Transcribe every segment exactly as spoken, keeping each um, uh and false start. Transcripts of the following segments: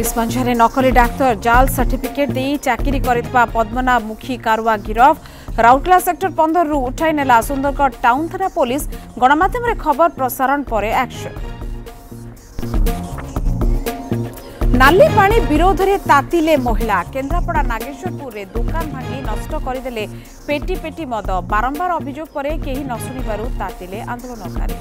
Police मंझारे नकली doctor जाल certificate दे चाकरी करितबा पद्मनाभ मुखी कारुआ गिरफ। राउरकेला सेक्टर पंद्रह रु उठाई नेला सुंदरगढ़ टाउन थाना पुलिस। गणमाध्यम खबर प्रसारण पर एक्शन। नाली पानी विरोध में तातिले महिला। केन्द्रापड़ा नागेश्वरपुर रे दुकान भांगी नष्ट करदेले पेटी पेटी मद। बारंबार अभियोग पर केही न शुणिबारु तातिले आंदोलनकारी।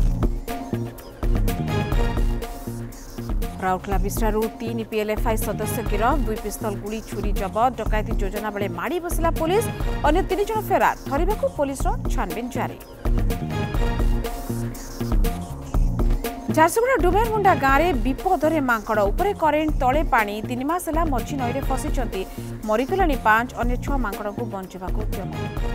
राउरकेला बिस्रारू तीन पीएलएफआई सदस्य गिरफ। दुई पिस्तल गुड़ी छुरी जबत। डकायती योजना बेले माड़ी बसिला पुलिस। अन्य तीन जन फेरार। धरिबाकू पुलिस छानबीन जारी। झारसुगुड़ा डुबेरमुंडा गाँव में विपदरे मांकड़ उपरे करेन्ट तले पानी। तीन मास है मझी नई फसी मरीगले पांच। अन्य छह मांकड़ को बंचा उद्यम।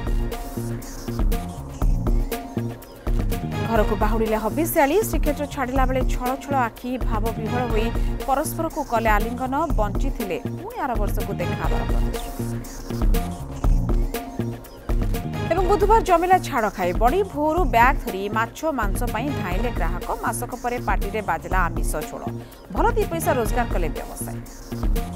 घर को बाहुड़िले हबिष्याली। श्रीक्षेत्र छाड़ा बेले छल छल आखि भाव विह्वल होई परस्पर को कले आलिंगन। बंची थिले पुणी आर वर्ष को देखा एवं बुधवार जमिला छाड़ खाई। बड़ी भोरू बैग धरी माछ मांस धाइले ग्राहक। मासक पर पार्टी बाजिला आमिष झोल। भल दी पैसा रोजगार कले व्यवसायी।